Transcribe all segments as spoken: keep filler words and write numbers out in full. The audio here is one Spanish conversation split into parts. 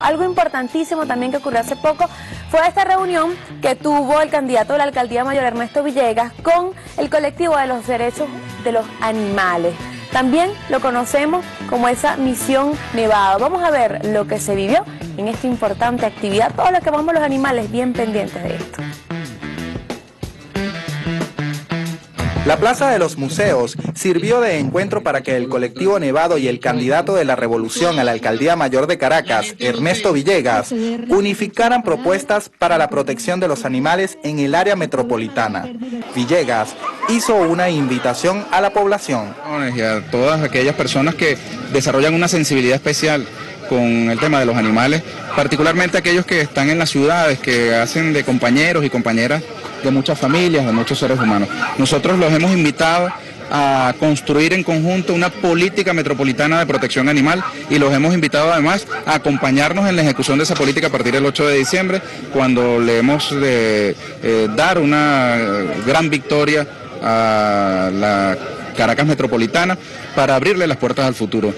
Algo importantísimo también que ocurrió hace poco fue esta reunión que tuvo el candidato de la Alcaldía Mayor, Ernesto Villegas, con el colectivo de los derechos de los animales. También lo conocemos como esa misión Nevado. Vamos a ver lo que se vivió en esta importante actividad. Todos los que amamos los animales, bien pendientes de esto. La Plaza de los Museos sirvió de encuentro para que el colectivo Nevado y el candidato de la Revolución a la Alcaldía Mayor de Caracas, Ernesto Villegas, unificaran propuestas para la protección de los animales en el área metropolitana. Villegas hizo una invitación a la población. Y a todas aquellas personas que desarrollan una sensibilidad especial con el tema de los animales, particularmente aquellos que están en las ciudades, que hacen de compañeros y compañeras de muchas familias, de muchos seres humanos. Nosotros los hemos invitado a construir en conjunto una política metropolitana de protección animal y los hemos invitado además a acompañarnos en la ejecución de esa política a partir del ocho de diciembre, cuando le hemos de eh, dar una gran victoria a la Caracas metropolitana para abrirle las puertas al futuro.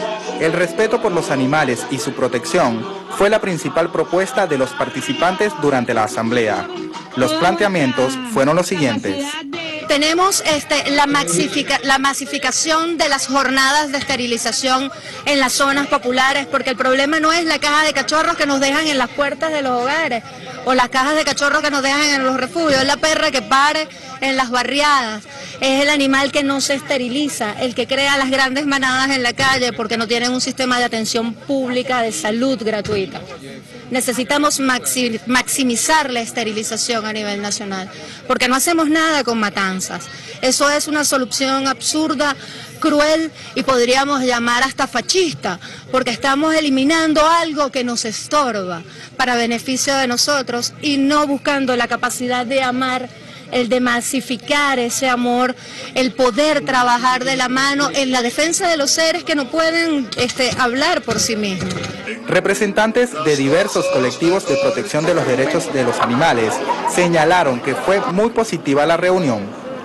El respeto por los animales y su protección fue la principal propuesta de los participantes durante la asamblea. Los planteamientos fueron los siguientes. Tenemos este, la, maxifica, la masificación de las jornadas de esterilización en las zonas populares, porque el problema no es la caja de cachorros que nos dejan en las puertas de los hogares o las cajas de cachorros que nos dejan en los refugios, es la perra que pare en las barriadas, es el animal que no se esteriliza, el que crea las grandes manadas en la calle porque no tienen un sistema de atención pública de salud gratuita. Necesitamos maxi, maximizar la esterilización a nivel nacional, porque no hacemos nada con matanzas. Eso es una solución absurda, cruel y podríamos llamar hasta fascista, porque estamos eliminando algo que nos estorba para beneficio de nosotros y no buscando la capacidad de amar, el de masificar ese amor, el poder trabajar de la mano en la defensa de los seres que no pueden este, hablar por sí mismos. Representantes de diversos colectivos de protección de los derechos de los animales señalaron que fue muy positiva la reunión.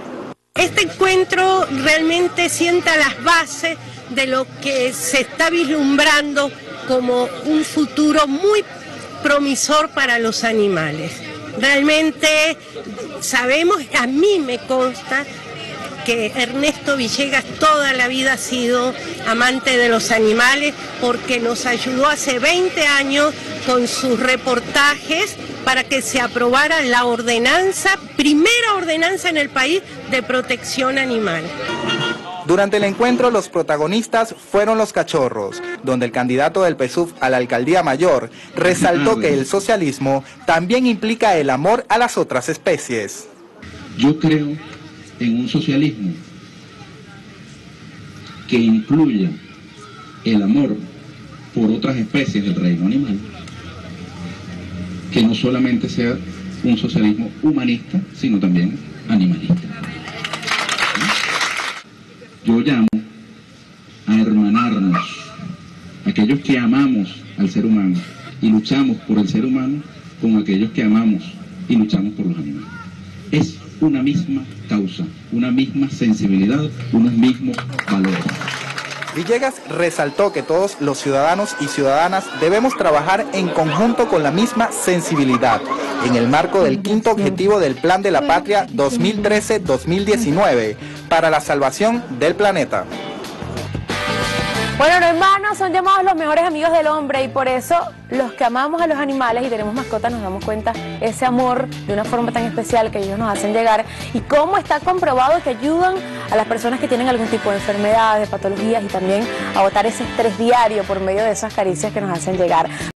Este encuentro realmente sienta las bases de lo que se está vislumbrando como un futuro muy promisor para los animales. Realmente sabemos, a mí me consta que Ernesto Villegas toda la vida ha sido amante de los animales porque nos ayudó hace veinte años con sus reportajes para que se aprobara la ordenanza, primera ordenanza en el país de protección animal. Durante el encuentro los protagonistas fueron los cachorros, donde el candidato del P S U V a la Alcaldía Mayor resaltó que el socialismo también implica el amor a las otras especies. Yo creo en un socialismo que incluya el amor por otras especies del reino animal, que no solamente sea un socialismo humanista, sino también animalista. Yo llamo a hermanarnos, aquellos que amamos al ser humano y luchamos por el ser humano, con aquellos que amamos y luchamos por los animales. Es una misma causa, una misma sensibilidad, unos mismos valores. Villegas resaltó que todos los ciudadanos y ciudadanas debemos trabajar en conjunto con la misma sensibilidad, en el marco del quinto objetivo del Plan de la Patria dos mil trece dos mil diecinueve, para la salvación del planeta. Bueno, los hermanos son llamados los mejores amigos del hombre y por eso los que amamos a los animales y tenemos mascotas nos damos cuenta ese amor de una forma tan especial que ellos nos hacen llegar y cómo está comprobado que ayudan a las personas que tienen algún tipo de enfermedades, de patologías y también a botar ese estrés diario por medio de esas caricias que nos hacen llegar.